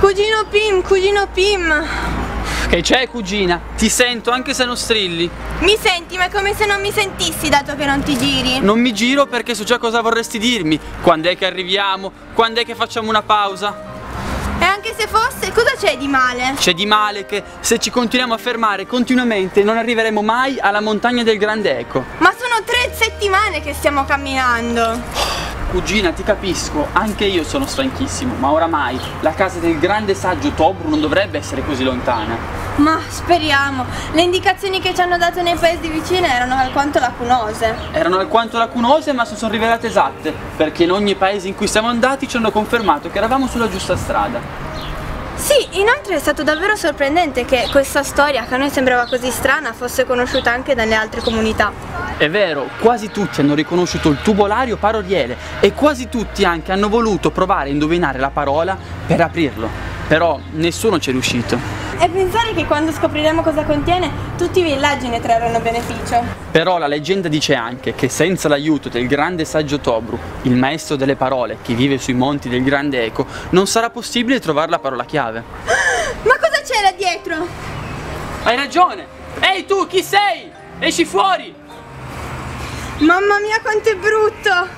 Cugino Pim, cugino Pim. Che c'è, cugina? Ti sento anche se non strilli. Mi senti, ma è come se non mi sentissi dato che non ti giri. Non mi giro perché so già cosa vorresti dirmi. Quando è che arriviamo? Quando è che facciamo una pausa? E anche se fosse, cosa c'è di male? C'è di male che se ci continuiamo a fermare continuamente non arriveremo mai alla montagna del Grande Eco. Ma sono 3 settimane che stiamo camminando. Cugina, ti capisco, anche io sono stanchissimo, ma oramai la casa del grande saggio Tobru non dovrebbe essere così lontana. Ma speriamo. Le indicazioni che ci hanno dato nei paesi vicini erano alquanto lacunose. Erano alquanto lacunose, ma si sono rivelate esatte, perché in ogni paese in cui siamo andati ci hanno confermato che eravamo sulla giusta strada. Sì, inoltre è stato davvero sorprendente che questa storia, che a noi sembrava così strana, fosse conosciuta anche dalle altre comunità. È vero, quasi tutti hanno riconosciuto il tubolario paroliere e quasi tutti anche hanno voluto provare a indovinare la parola per aprirlo, però nessuno ci è riuscito. E pensare che quando scopriremo cosa contiene, tutti i villaggi ne trarranno beneficio. Però la leggenda dice anche che senza l'aiuto del grande saggio Tobru, il maestro delle parole che vive sui monti del Grande Eco, non sarà possibile trovare la parola chiave. Ma cosa c'è là dietro? Hai ragione! Ehi tu, chi sei? Esci fuori! Mamma mia quanto è brutto!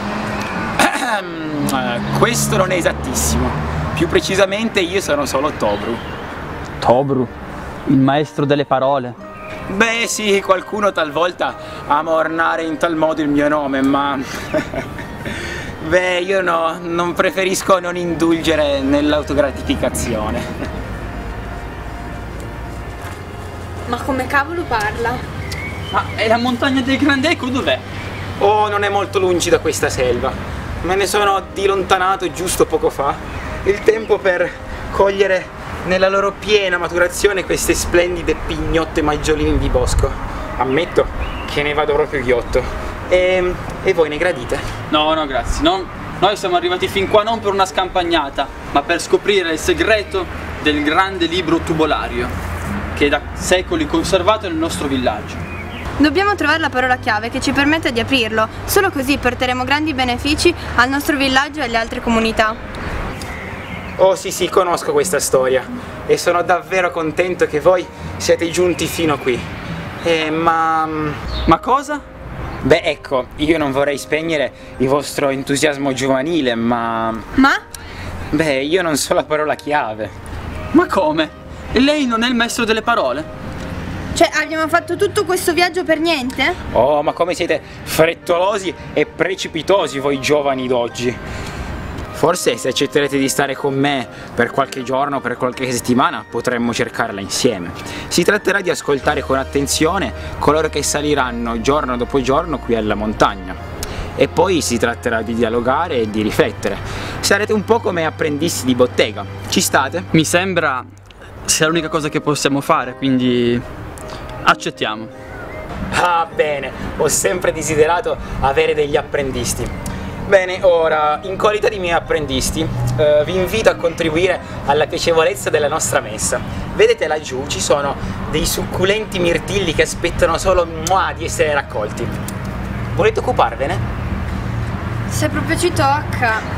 Questo non è esattissimo. Più precisamente io sono solo Tobru. Tobru, il maestro delle parole. Beh sì, qualcuno talvolta ama ornare in tal modo il mio nome, ma... Beh, io no, non preferisco non indulgere nell'autogratificazione. Ma come cavolo parla? Ma è la montagna del Grande Eco, dov'è? Oh, non è molto lungi da questa selva. Me ne sono dilontanato giusto poco fa. Il tempo per cogliere nella loro piena maturazione queste splendide pignotte maggiolini di bosco. Ammetto che ne vado proprio ghiotto. E voi ne gradite? No, no, grazie. Noi siamo arrivati fin qua non per una scampagnata, ma per scoprire il segreto del grande libro tubolario, che è da secoli conservato nel nostro villaggio. Dobbiamo trovare la parola chiave che ci permetta di aprirlo. Solo così porteremo grandi benefici al nostro villaggio e alle altre comunità. Oh sì, conosco questa storia e sono davvero contento che voi siete giunti fino qui. Ma cosa? Beh, ecco, io non vorrei spegnere il vostro entusiasmo giovanile, ma... Ma? Beh, io non so la parola chiave. Ma come? E lei non è il maestro delle parole? Cioè, abbiamo fatto tutto questo viaggio per niente? Oh, ma come siete frettolosi e precipitosi voi giovani d'oggi. Forse se accetterete di stare con me per qualche giorno, per qualche settimana, potremmo cercarla insieme. Si tratterà di ascoltare con attenzione coloro che saliranno giorno dopo giorno qui alla montagna. E poi si tratterà di dialogare e di riflettere. Sarete un po' come apprendisti di bottega. Ci state? Mi sembra sia l'unica cosa che possiamo fare, quindi accettiamo. Ah, bene, ho sempre desiderato avere degli apprendisti. Bene, ora, in qualità di miei apprendisti, vi invito a contribuire alla piacevolezza della nostra messa. Vedete laggiù ci sono dei succulenti mirtilli che aspettano solo di essere raccolti. Volete occuparvene? Se proprio ci tocca.